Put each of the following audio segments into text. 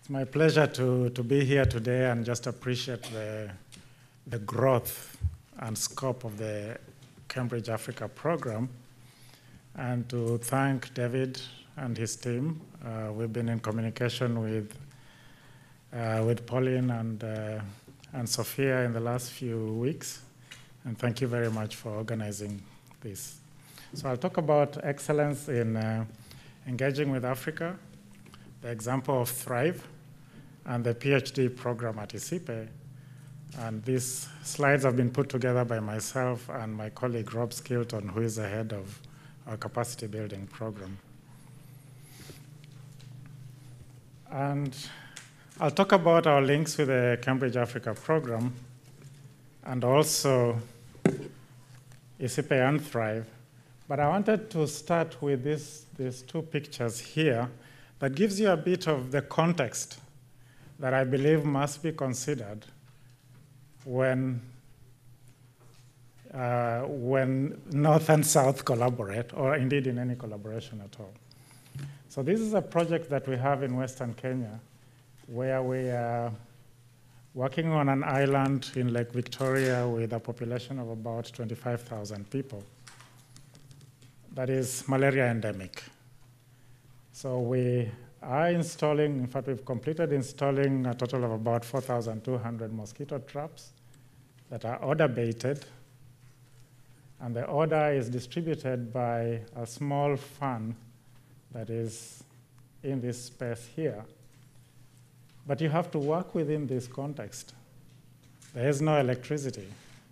It's my pleasure to be here today and just appreciate the growth and scope of the Cambridge Africa program, and to thank David and his team. We've been in communication with Pauline and Sophia in the last few weeks, and thank you very much for organizing this. So I'll talk about excellence in engaging with Africa, the example of THRiVE, and the PhD program at ICIPE. And these slides have been put together by myself and my colleague Rob Skilton, who is the head of our capacity building program. And I'll talk about our links with the Cambridge Africa program and also ICIPE and THRiVE. But I wanted to start with these two pictures here that gives you a bit of the context that I believe must be considered when North and South collaborate, or indeed in any collaboration at all. So this is a project that we have in Western Kenya, where we are working on an island in Lake Victoria with a population of about 25,000 people that is malaria endemic. So we are installing, in fact, we've completed installing a total of about 4,200 mosquito traps that are order baited. And the order is distributed by a small fan that is in this space here. But you have to work within this context. There is no electricity.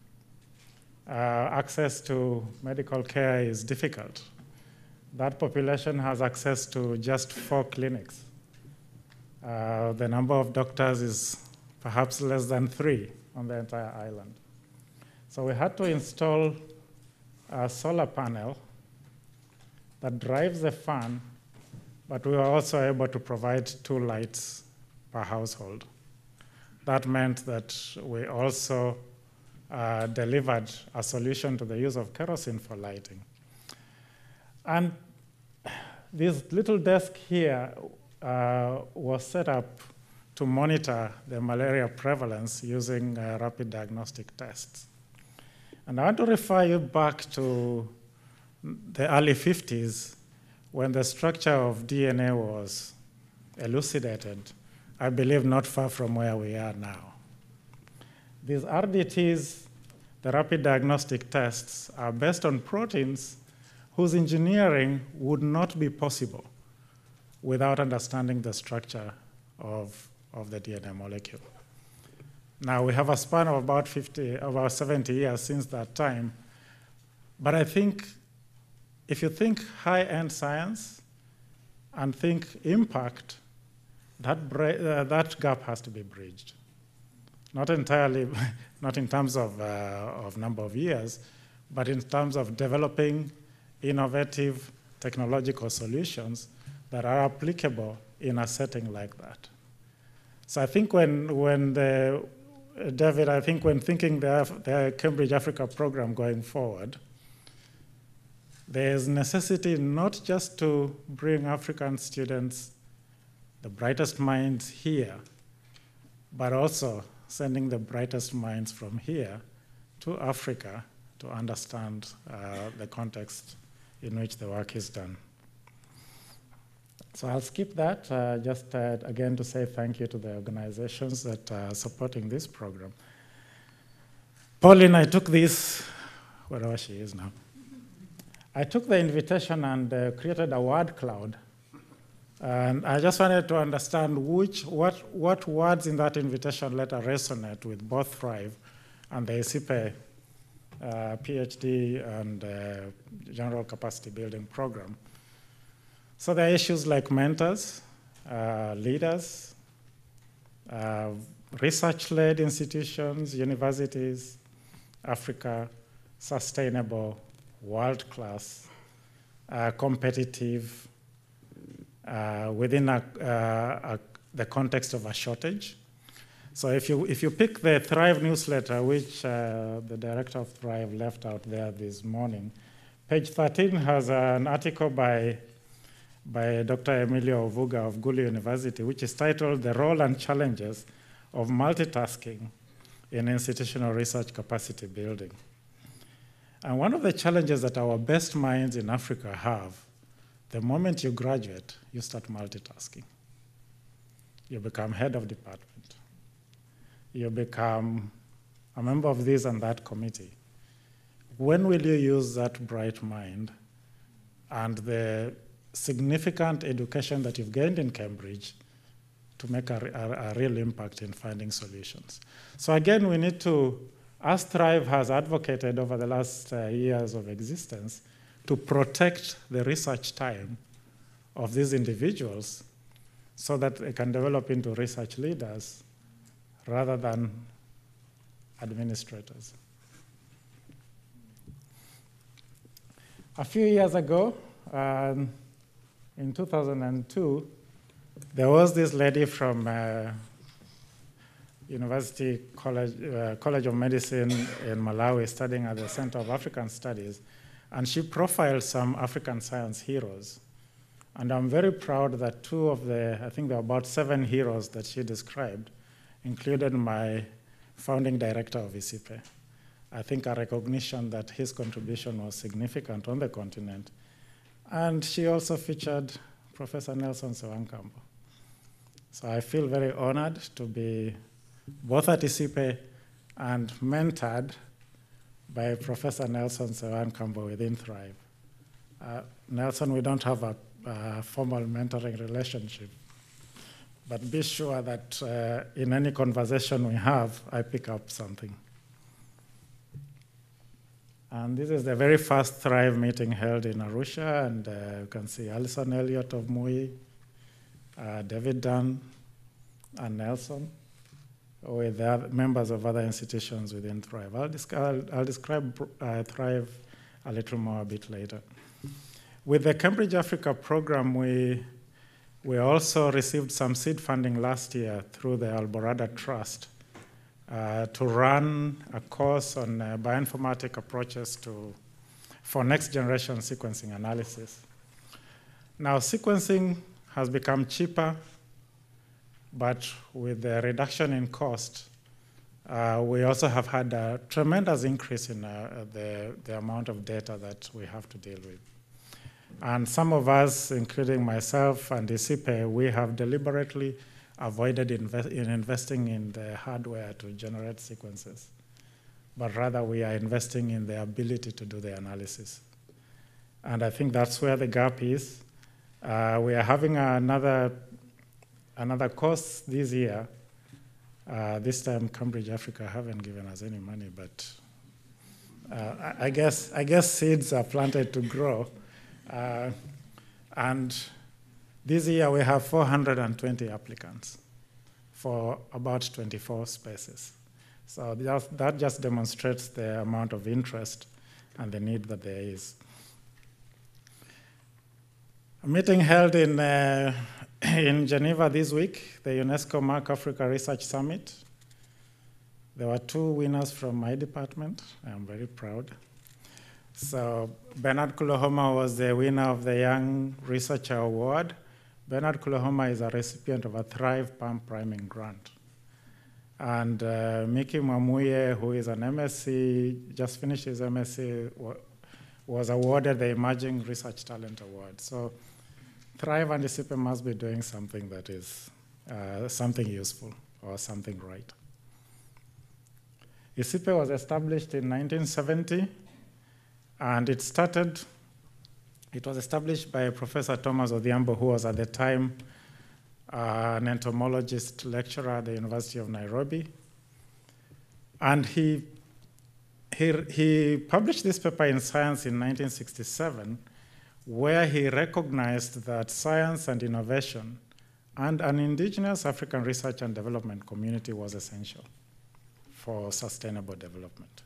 Access to medical care is difficult. That population has access to just 4 clinics. The number of doctors is perhaps less than 3 on the entire island. So we had to install a solar panel that drives the fan, but we were also able to provide 2 lights per household. That meant that we also delivered a solution to the use of kerosene for lighting. And this little desk here was set up to monitor the malaria prevalence using rapid diagnostic tests. And I want to refer you back to the early 50s when the structure of DNA was elucidated, I believe not far from where we are now. These RDTs, the rapid diagnostic tests, are based on proteins whose engineering would not be possible without understanding the structure of the DNA molecule. Now, we have a span of about 70 years since that time, but I think if you think high-end science and think impact, that gap has to be bridged. Not entirely, not in terms of number of years, but in terms of developing innovative technological solutions that are applicable in a setting like that. So I think David, I think when thinking the Cambridge Africa program going forward, there is necessity not just to bring African students, the brightest minds here, but also sending the brightest minds from here to Africa to understand the context in which the work is done. So I'll skip that, just again to say thank you to the organizations that are supporting this program. Pauline, I took this, wherever she is now. I took the invitation and created a word cloud. And I just wanted to understand what words in that invitation letter resonate with both THRiVE and the ICIPE PhD and general capacity building program. So there are issues like mentors, leaders, research-led institutions, universities, Africa, sustainable, world-class, competitive, within the context of a shortage. So if you pick the THRiVE newsletter, which the director of THRiVE left out there this morning, page 13 has an article by by Dr. Emilio Ovuga of Gulu University, which is titled The Role and Challenges of Multitasking in Institutional Research Capacity Building. And one of the challenges that our best minds in Africa have, the moment you graduate, you start multitasking. You become head of department. You become a member of this and that committee. When will you use that bright mind and the significant education that you've gained in Cambridge to make a real impact in finding solutions? So again, we need to, as THRiVE has advocated over the last years of existence, to protect the research time of these individuals so that they can develop into research leaders rather than administrators. A few years ago, in 2002, there was this lady from University College of Medicine in Malawi studying at the Center of African Studies, and she profiled some African science heroes. And I'm very proud that two of the, I think there were about 7 heroes that she described, included my founding director of ICIPE. I think a recognition that his contribution was significant on the continent. And she also featured Professor Nelson Sewankambo. So I feel very honored to be both at ICIPE and mentored by Professor Nelson Sewankambo within THRiVE. Nelson, we don't have a formal mentoring relationship, but be sure that in any conversation we have, I pick up something. And this is the very first THRiVE meeting held in Arusha, and you can see Alison Elliott of MUI, David Dunn, and Nelson, with the other members of other institutions within THRiVE. I'll describe THRiVE a little more a bit later. With the Cambridge Africa program, we also received some seed funding last year through the Alborada Trust to run a course on bioinformatic approaches for next generation sequencing analysis. Now, sequencing has become cheaper, but with the reduction in cost, we also have had a tremendous increase in the amount of data that we have to deal with. And some of us, including myself and ICIPE, we have deliberately avoided investing in the hardware to generate sequences, but rather we are investing in the ability to do the analysis. And I think that's where the gap is. We are having another course this year. This time, Cambridge Africa haven't given us any money, but I guess seeds are planted to grow. And this year we have 420 applicants for about 24 spaces. So that just demonstrates the amount of interest and the need that there is. A meeting held in Geneva this week, the UNESCO Mark Africa Research Summit. There were 2 winners from my department. I'm very proud. So Bernard Kulohoma was the winner of the Young Researcher Award. Bernard Kulohoma is a recipient of a THRiVE Palm Priming Grant. And Miki Mwamuye, who is an MSc, just finished his MSc, was awarded the Emerging Research Talent Award. So THRiVE and ICIPE must be doing something that is something useful or something right. ICIPE was established in 1970, and it was established by Professor Thomas Odhiambo, who was at the time an entomologist lecturer at the University of Nairobi. And he published this paper in Science in 1967, where he recognized that science and innovation and an indigenous African research and development community was essential for sustainable development.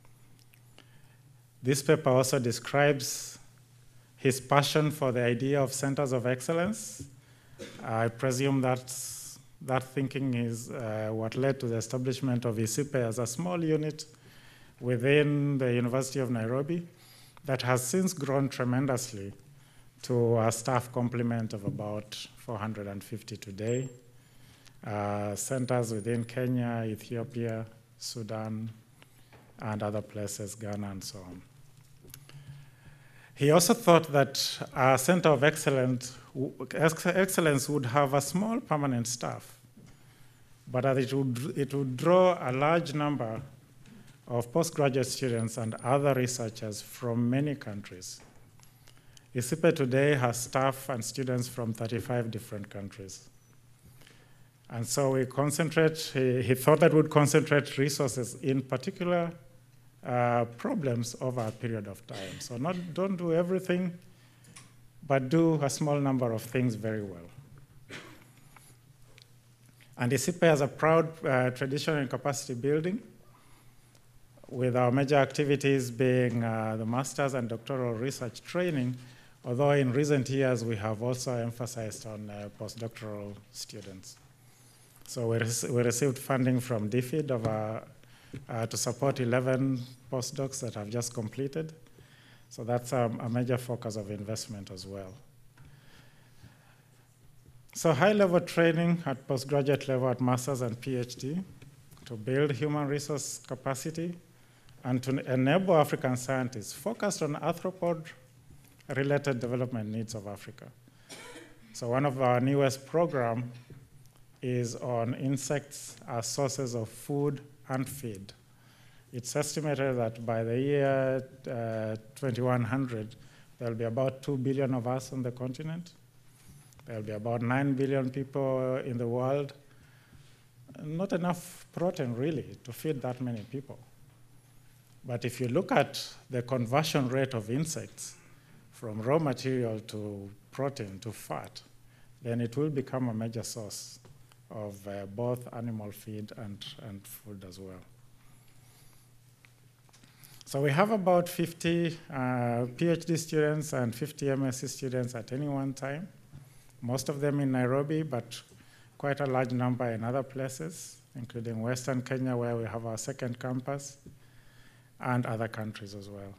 This paper also describes his passion for the idea of centers of excellence. I presume that thinking is what led to the establishment of ICIPE as a small unit within the University of Nairobi that has since grown tremendously to a staff complement of about 450 today. Centers within Kenya, Ethiopia, Sudan, and other places, Ghana, and so on. He also thought that a center of excellence would have a small permanent staff, but that it would draw a large number of postgraduate students and other researchers from many countries. ISIPE today has staff and students from 35 different countries. And so we concentrate, he thought that we'd concentrate resources in particular problems over a period of time. So don't do everything, but do a small number of things very well. And ISIPE has a proud tradition in capacity building, with our major activities being the master's and doctoral research training, although in recent years we have also emphasized on postdoctoral students. So we received funding from DFID to support 11 postdocs that have just completed. So that's a major focus of investment as well. So high-level training at postgraduate level at master's and PhD to build human resource capacity and to enable African scientists focused on arthropod-related development needs of Africa. So one of our newest programs is on insects as sources of food and feed. It's estimated that by the year 2100, there'll be about 2 billion of us on the continent. There'll be about 9 billion people in the world. Not enough protein, really, to feed that many people. But if you look at the conversion rate of insects from raw material to protein to fat, then it will become a major source of both animal feed and food as well. So we have about 50 PhD students and 50 MSc students at any one time, most of them in Nairobi, but quite a large number in other places, including Western Kenya, where we have our second campus, and other countries as well.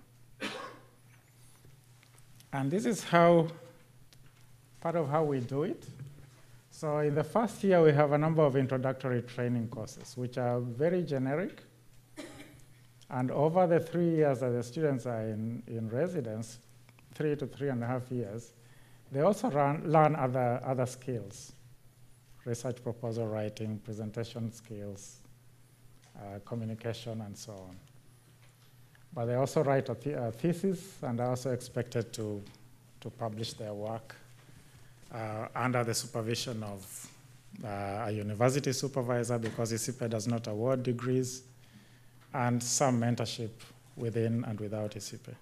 And this is part of how we do it. So in the first year, we have a number of introductory training courses, which are very generic. And over the 3 years that the students are in residence, 3 to 3.5 years, they also learn other skills, research proposal writing, presentation skills, communication, and so on. But they also write a thesis, and are also expected to publish their work under the supervision of a university supervisor, because ISIPE does not award degrees, and some mentorship within and without ISIPE.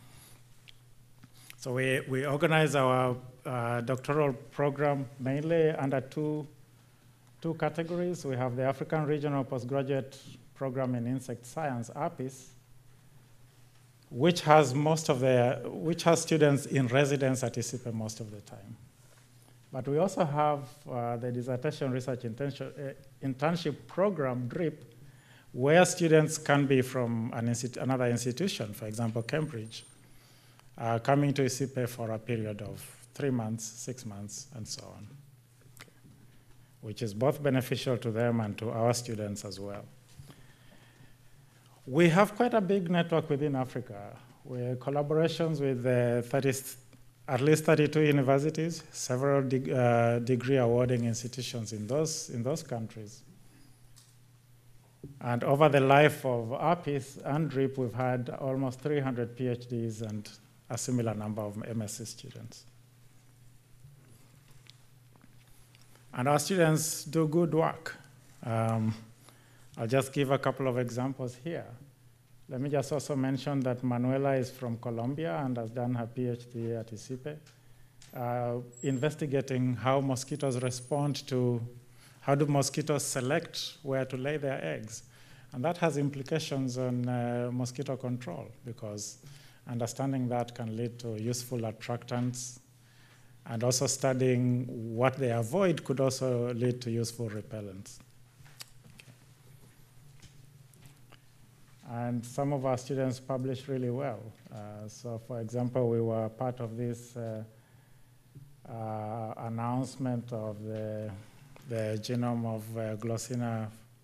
So we organize our doctoral program mainly under two categories. We have the African Regional Postgraduate Program in Insect Science, ARPPIS, which has students in residence at ISIPE most of the time. But we also have the Dissertation Research Internship Program, DRIP, where students can be from another institution, for example, Cambridge, coming to ISIPE for a period of 3 months, 6 months, and so on, which is both beneficial to them and to our students as well. We have quite a big network within Africa. We have collaborations with at least 32 universities, several degree awarding institutions in those countries. And over the life of ARPPIS and DRIP, we've had almost 300 PhDs and a similar number of MSc students. And our students do good work. I'll just give a couple of examples here. Let me just also mention that Manuela is from Colombia and has done her PhD at ISIPE, investigating how mosquitoes respond to, how do mosquitoes select where to lay their eggs. And that has implications on mosquito control, because understanding that can lead to useful attractants, and also studying what they avoid could also lead to useful repellents. And some of our students publish really well. So for example, we were part of this announcement of the genome of Glossina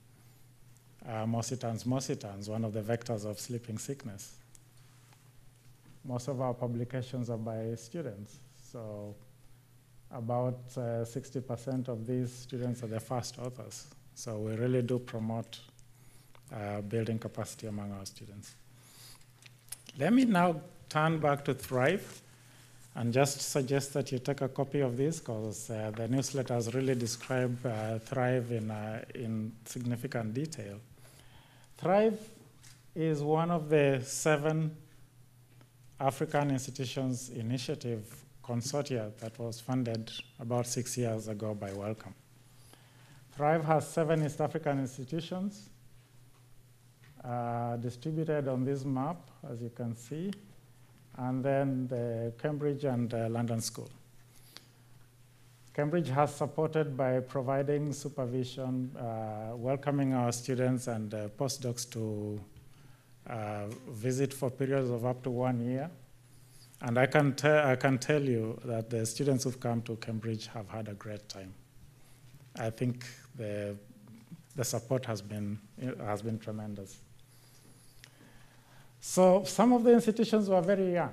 morsitans, one of the vectors of sleeping sickness. Most of our publications are by students, so about 60% of these students are the first authors. So we really do promote building capacity among our students. Let me now turn back to THRiVE and just suggest that you take a copy of this, because the newsletters really describe THRiVE in significant detail. THRiVE is one of the 7 African Institutions Initiative consortia that was funded about 6 years ago by Wellcome. THRiVE has 7 East African institutions distributed on this map, as you can see, and then the Cambridge and London School. Cambridge has supported by providing supervision, welcoming our students and postdocs to visit for periods of up to 1 year. And I can tell you that the students who've come to Cambridge have had a great time. I think the support has been tremendous. So some of the institutions were very young.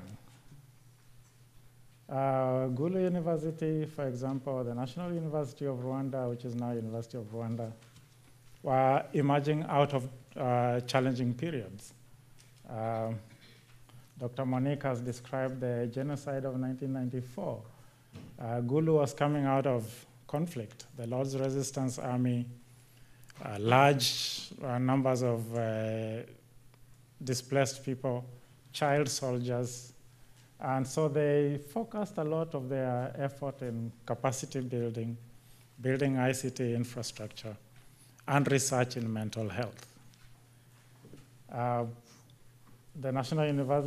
Gulu University, for example, the National University of Rwanda, which is now University of Rwanda, were emerging out of challenging periods. Dr. Monique has described the genocide of 1994. Gulu was coming out of conflict. The Lord's Resistance Army, large numbers of displaced people, child soldiers, and so they focused a lot of their effort in capacity building, building ICT infrastructure, and research in mental health. The National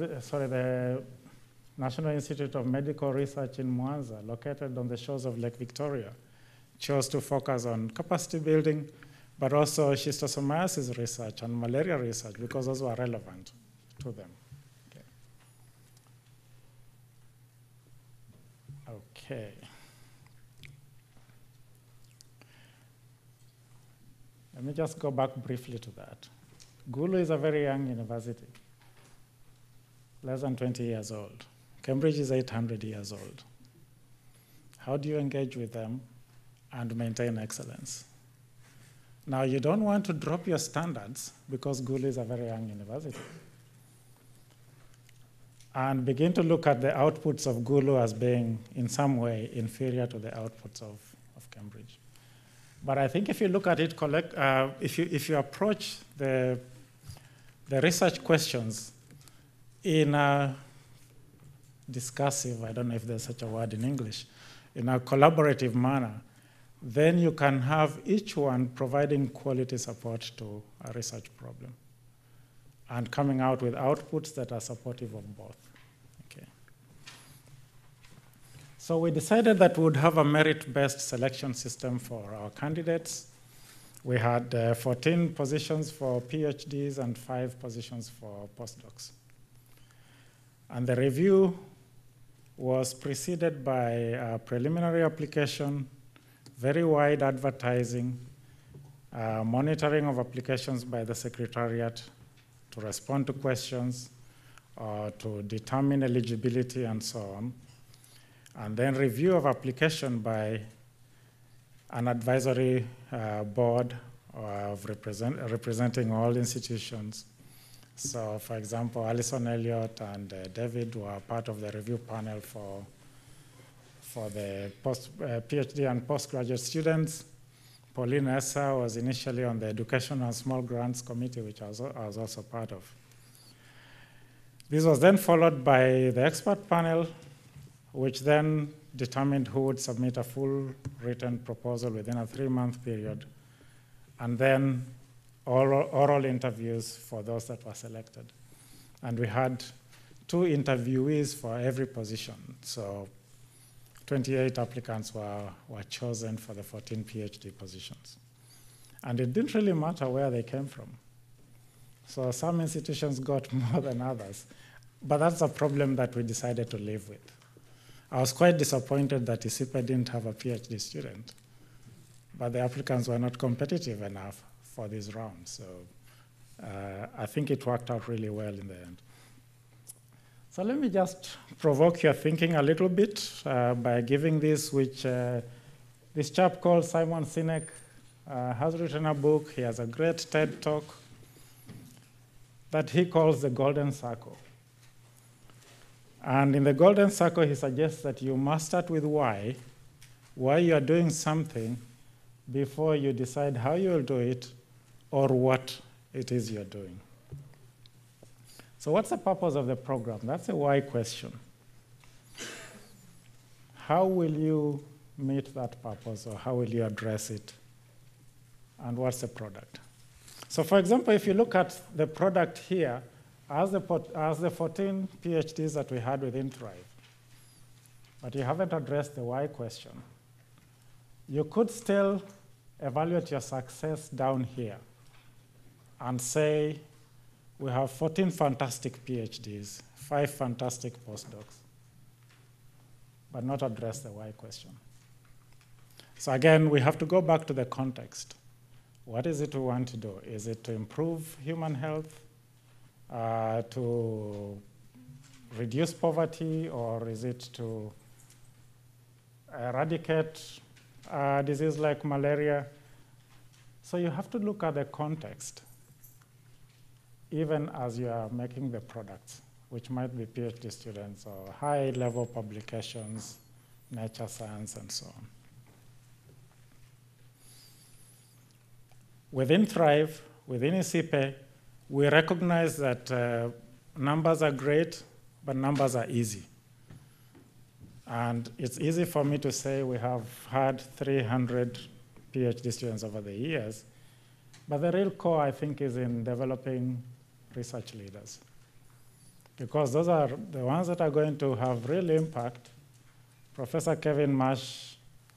Institute of Medical Research in Mwanza, located on the shores of Lake Victoria, chose to focus on capacity building, but also schistosomiasis research and malaria research, because those were relevant to them. Okay. Let me just go back briefly to that. Gulu is a very young university, less than 20 years old. Cambridge is 800 years old. How do you engage with them and maintain excellence? Now, you don't want to drop your standards because Gulu is a very young university, and begin to look at the outputs of Gulu as being in some way inferior to the outputs of Cambridge. But I think if you look at it, if you approach the research questions in a discursive, I don't know if there's such a word in English, in a collaborative manner, then you can have each one providing quality support to a research problem and coming out with outputs that are supportive of both. Okay. So we decided that we would have a merit-based selection system for our candidates. We had 14 positions for PhDs and 5 positions for postdocs. And the review was preceded by a preliminary application, very wide advertising, monitoring of applications by the Secretariat to respond to questions, to determine eligibility and so on, and then review of application by an advisory board of representing all institutions. So, for example, Alison Elliott and David were part of the review panel for the PhD and postgraduate students. Pauline Essa was initially on the Education and Small Grants Committee, which I was also part of. This was then followed by the expert panel, which then determined who would submit a full written proposal within a 3-month period, and then oral interviews for those that were selected. And we had 2 interviewees for every position. So 28 applicants were chosen for the 14 PhD positions. And it didn't really matter where they came from. So some institutions got more than others. But that's a problem that we decided to live with. I was quite disappointed that ISIPE didn't have a PhD student, but the applicants were not competitive enough for this round. So I think it worked out really well in the end. So let me just provoke your thinking a little bit by giving this, which this chap called Simon Sinek has written a book. He has a great TED talk that he calls the Golden Circle. And in the Golden Circle, he suggests that you must start with why you are doing something before you decide how you will do it or what it is you're doing. So what's the purpose of the program? That's a why question. How will you meet that purpose, or how will you address it? And what's the product? So for example, if you look at the product here, as the 14 PhDs that we had within THRiVE, but you haven't addressed the why question, you could still evaluate your success down here and say, we have 14 fantastic PhDs, 5 fantastic postdocs, but not address the why question. So again, we have to go back to the context. What is it we want to do? Is it to improve human health, to reduce poverty, or is it to eradicate a disease like malaria? So you have to look at the context, even as you are making the products, which might be PhD students or high-level publications, Nature Science, and so on. Within THRiVE, within ISIPE, we recognize that numbers are great, but numbers are easy. And it's easy for me to say we have had 300 PhD students over the years, but the real core, I think, is in developing research leaders, because those are the ones that are going to have real impact. Professor Kevin Marsh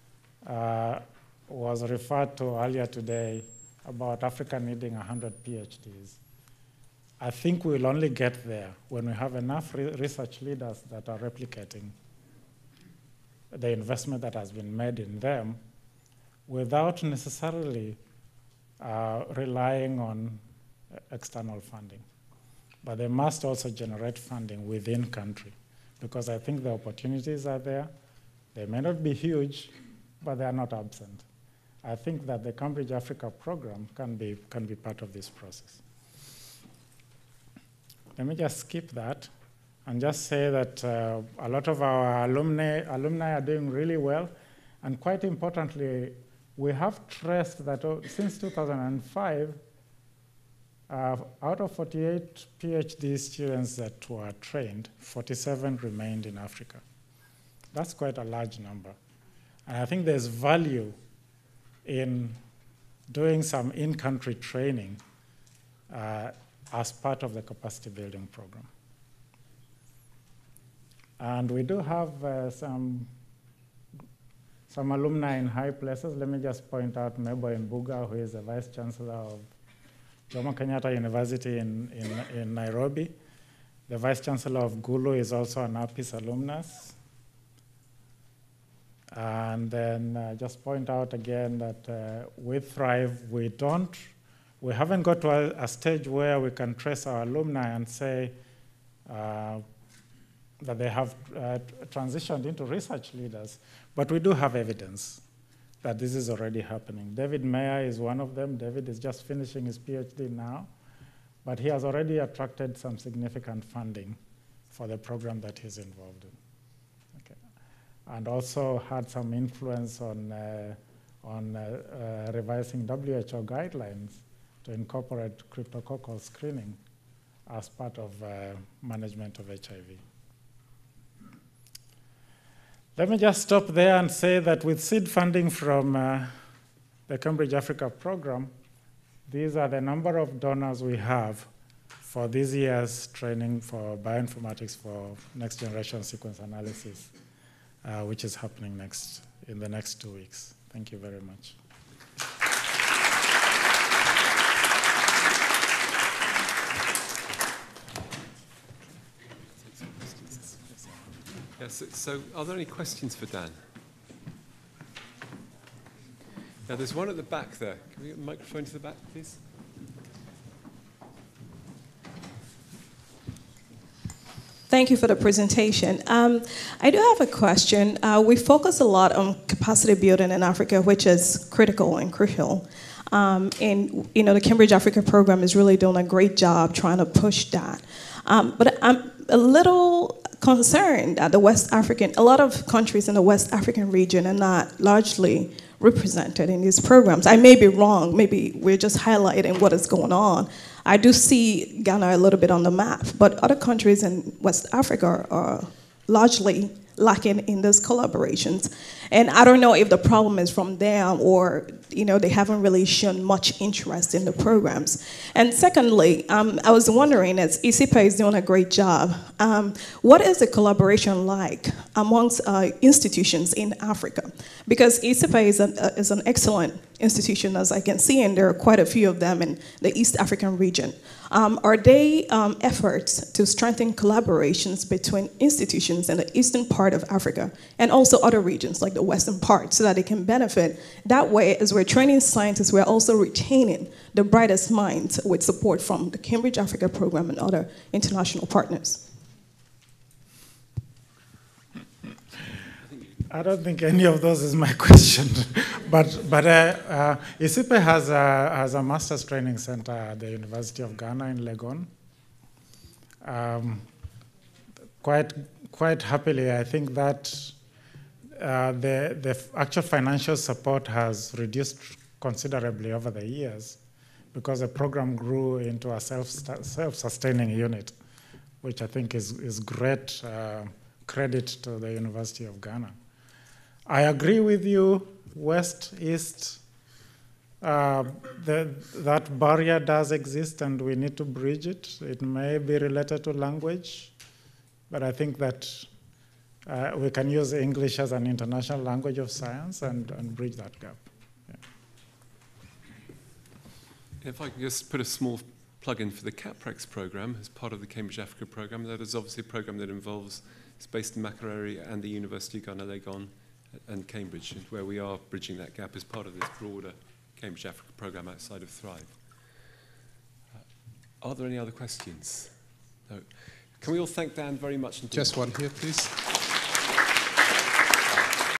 was referred to earlier today about Africa needing 100 PhDs. I think we'll only get there when we have enough research leaders that are replicating the investment that has been made in them without necessarily relying on external funding. But they must also generate funding within country, because I think the opportunities are there. They may not be huge, but they are not absent. I think that the Cambridge Africa program can be part of this process. Let me just skip that and just say that a lot of our alumni are doing really well. And quite importantly, we have traced that since 2005, out of 48 PhD students that were trained, 47 remained in Africa. That's quite a large number. And I think there's value in doing some in-country training as part of the capacity building program. And we do have some alumni in high places. Let me just point out Mebo Mbuga, who is the Vice Chancellor of Jomo Kenyatta University in Nairobi. The Vice Chancellor of Gulu is also an ARPPIS alumnus. And then just point out again that with THRiVE, we haven't got to a stage where we can trace our alumni and say that they have transitioned into research leaders, but we do have evidence that this is already happening. David Mayer is one of them. David is just finishing his PhD now, but he has already attracted some significant funding for the program that he's involved in. And also had some influence on revising WHO guidelines to incorporate cryptococcal screening as part of management of HIV. Let me just stop there and say that with seed funding from the Cambridge Africa program, these are the number of donors we have for this year's training for bioinformatics for next generation sequence analysis. Which is happening in the next 2 weeks. Thank you very much. Yes, So are there any questions for Dan? Now, there's one at the back there. Can we get the microphone to the back, please? Thank you for the presentation. I do have a question. We focus a lot on capacity building in Africa, which is critical and crucial. And the Cambridge Africa program is really doing a great job trying to push that. But I'm a little concerned that a lot of countries in the West African region are not largely represented in these programs. I may be wrong. Maybe we're just highlighting what is going on. I do see Ghana a little bit on the map, but other countries in West Africa are largely lacking in those collaborations. And I don't know if the problem is from them or they haven't really shown much interest in the programs. And secondly, I was wondering, as ICIPA is doing a great job, what is the collaboration like amongst institutions in Africa? Because ICIPA is an excellent institution, as I can see, and there are quite a few of them in the East African region. Are they efforts to strengthen collaborations between institutions in the eastern part of Africa and also other regions like the western part so that they can benefit? That way, as we're training scientists, we're also retaining the brightest minds with support from the Cambridge Africa program and other international partners. I don't think any of those is my question, but ICIPA has a master's training center at the University of Ghana in Legon. Quite happily, I think that the actual financial support has reduced considerably over the years because the program grew into a self-sustaining unit, which I think is great credit to the University of Ghana. I agree with you, West, East, that barrier does exist and we need to bridge it. It may be related to language, but I think that we can use English as an international language of science and bridge that gap. Yeah. If I can just put a small plug in for the CAPREX program as part of the Cambridge Africa program, that is obviously a program that involves, it's based in Makerere and the University of Ghana, Legon, and Cambridge, where we are bridging that gap as part of this broader Cambridge Africa program outside of THRiVE. Are there any other questions? No. Can we all thank Dan very much indeed? Just one here, please.